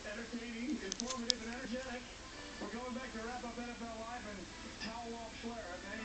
entertaining, informative, and energetic. We're going back to wrap up NFL Live and towel off Schler.